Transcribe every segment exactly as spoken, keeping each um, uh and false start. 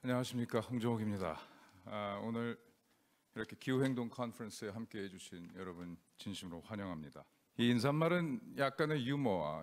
안녕하십니까, 홍종욱입니다. 아, 오늘 이렇게 기후행동 컨퍼런스에 함께해 주신 여러분 진심으로 환영합니다. 이 인사말은 약간의 유머와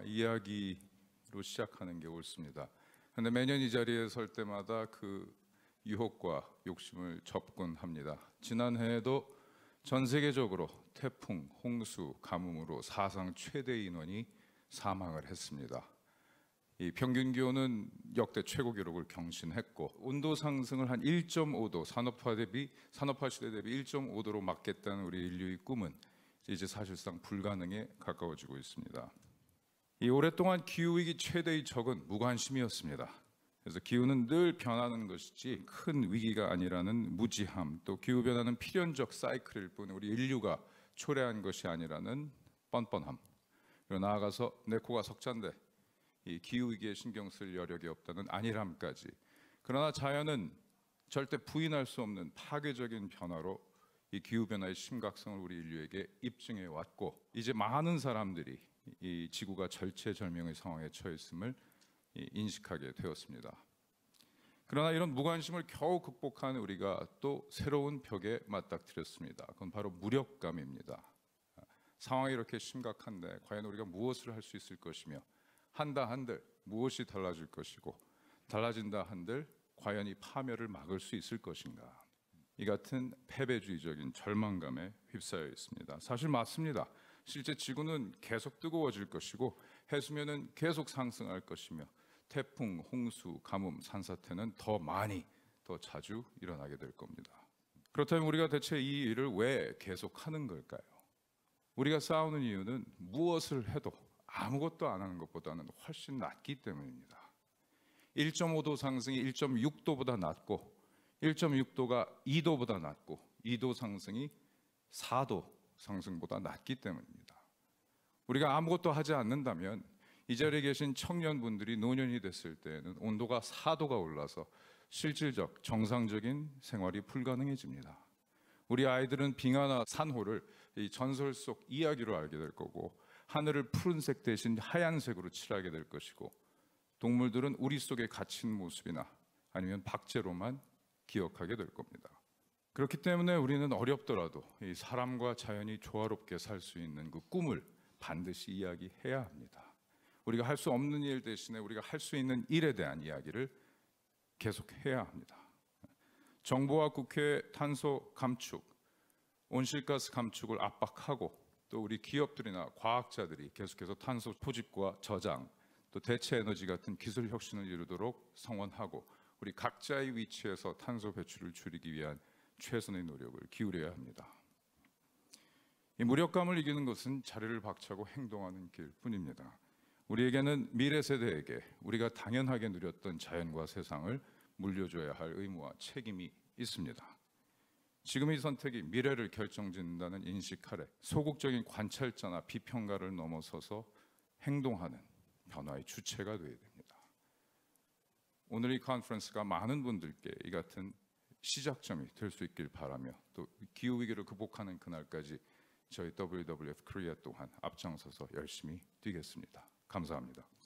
이야기로 시작하는 게 옳습니다. 그런데 매년 이 자리에 설 때마다 그 유혹과 욕심을 접근합니다. 지난해에도 전 세계적으로 태풍, 홍수, 가뭄으로 사상 최대 인원이 사망을 했습니다. 이 평균 기온은 역대 최고 기록을 경신했고, 온도 상승을 한 일 점 오 도, 산업화 대비 산업화 시대 대비 일 점 오 도로 막겠다는 우리 인류의 꿈은 이제 사실상 불가능에 가까워지고 있습니다. 이 오랫동안 기후 위기 최대의 적은 무관심이었습니다. 그래서 기후는 늘 변하는 것이지 큰 위기가 아니라는 무지함, 또 기후 변화는 필연적 사이클일 뿐 우리 인류가 초래한 것이 아니라는 뻔뻔함, 그리고 나아가서 내 코가 석잔데 이 기후위기에 신경 쓸 여력이 없다는 안일함까지. 그러나 자연은 절대 부인할 수 없는 파괴적인 변화로 이 기후변화의 심각성을 우리 인류에게 입증해 왔고, 이제 많은 사람들이 이 지구가 절체절명의 상황에 처했음을 인식하게 되었습니다. 그러나 이런 무관심을 겨우 극복한 우리가 또 새로운 벽에 맞닥뜨렸습니다. 그건 바로 무력감입니다. 상황이 이렇게 심각한데 과연 우리가 무엇을 할 수 있을 것이며, 한다 한들 무엇이 달라질 것이고, 달라진다 한들 과연 이 파멸을 막을 수 있을 것인가. 이 같은 패배주의적인 절망감에 휩싸여 있습니다. 사실 맞습니다. 실제 지구는 계속 뜨거워질 것이고 해수면은 계속 상승할 것이며 태풍, 홍수, 가뭄, 산사태는 더 많이, 더 자주 일어나게 될 겁니다. 그렇다면 우리가 대체 이 일을 왜 계속하는 걸까요? 우리가 싸우는 이유는 무엇을 해도 아무것도 안 하는 것보다는 훨씬 낫기 때문입니다. 일 점 오 도 상승이 일 점 육 도보다 낮고, 일 점 육 도가 이 도보다 낮고, 이 도 상승이 사 도 상승보다 낮기 때문입니다. 우리가 아무것도 하지 않는다면 이 자리에 계신 청년분들이 노년이 됐을 때에는 온도가 사 도가 올라서 실질적 정상적인 생활이 불가능해집니다. 우리 아이들은 빙하나 산호를 이 전설 속 이야기로 알게 될 거고, 하늘을 푸른색 대신 하얀색으로 칠하게 될 것이고, 동물들은 우리 속에 갇힌 모습이나 아니면 박제로만 기억하게 될 겁니다. 그렇기 때문에 우리는 어렵더라도 이 사람과 자연이 조화롭게 살 수 있는 그 꿈을 반드시 이야기해야 합니다. 우리가 할 수 없는 일 대신에 우리가 할 수 있는 일에 대한 이야기를 계속해야 합니다. 정부와 국회의 탄소 감축, 온실가스 감축을 압박하고, 또 우리 기업들이나 과학자들이 계속해서 탄소 포집과 저장, 또 대체 에너지 같은 기술 혁신을 이루도록 성원하고, 우리 각자의 위치에서 탄소 배출을 줄이기 위한 최선의 노력을 기울여야 합니다. 이 무력감을 이기는 것은 자리를 박차고 행동하는 길뿐입니다. 우리에게는 미래 세대에게 우리가 당연하게 누렸던 자연과 세상을 물려줘야 할 의무와 책임이 있습니다. 지금 이 선택이 미래를 결정짓는다는 인식 아래 소극적인 관찰자나 비평가를 넘어서서 행동하는 변화의 주체가 되어야 됩니다. 오늘 이 컨퍼런스가 많은 분들께 이 같은 시작점이 될 수 있길 바라며, 또 기후위기를 극복하는 그날까지 저희 더블유더블유에프 코리아 또한 앞장서서 열심히 뛰겠습니다. 감사합니다.